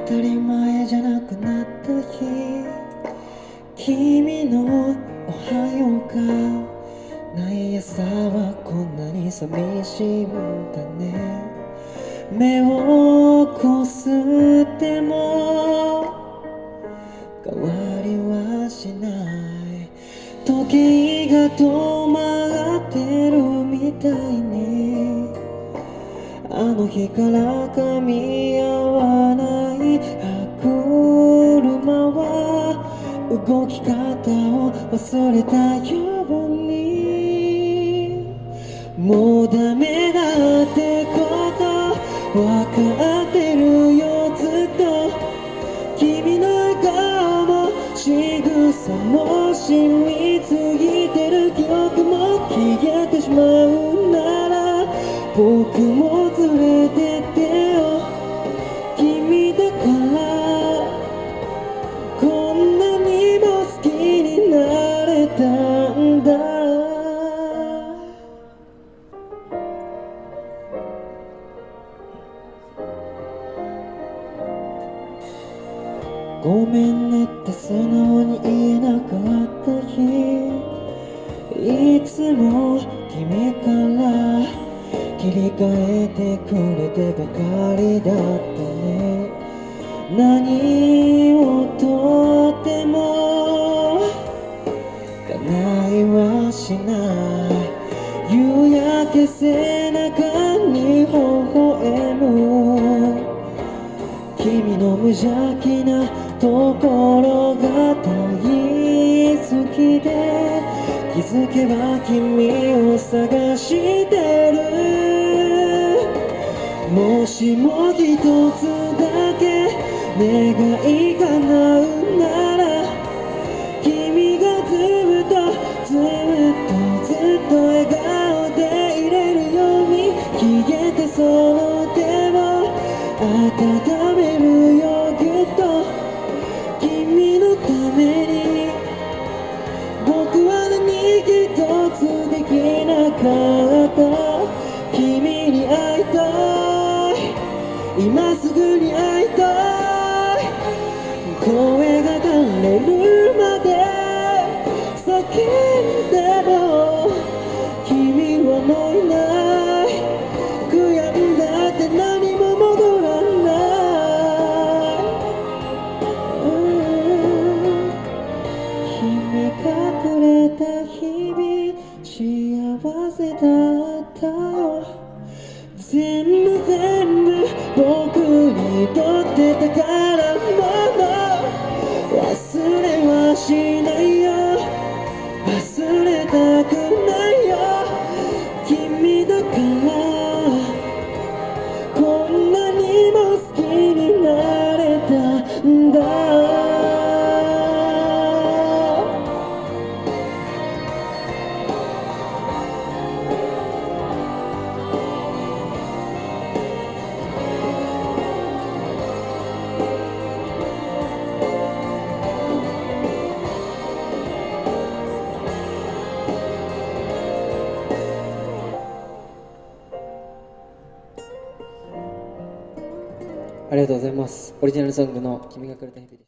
たり前じゃなくなった日、君のおはようがない朝はこんなに寂しいんだね。目をこすっても変わりはしない。時計が止まってるみたいに、あの日から噛み合わない歯車は動き方を忘れたように、もうダメだってことわかってるよずっと。君の笑顔も仕草も染みついてる記憶も消えてしまうなら僕も連れてってよ。君だからこんなにも好きになれたんだ。ごめんねって素直に言えなかった日、いつも君から切り替えてくれてばかりだったね。何をとっても叶いはしない。夕焼け背中に微笑む君の無邪気なところが大好きで、気づけば君を探してる。もしも一つだけ願い叶うなら、君がずっと笑顔でいれるように、消えてその手を温めるよぎゅっと。君のために僕は何一つできなかった。君に会いたい、今すぐに会いたい。声が枯れるまで叫んでも君はもういない。悔やんだって何も戻らない。君がくれた日々幸せだったよ。全部僕にとって宝物、忘れはしないよ、忘れたくないよ。君だからこんなにも好きになれたんだ。ありがとうございます。オリジナルソングの君がくれた日々です。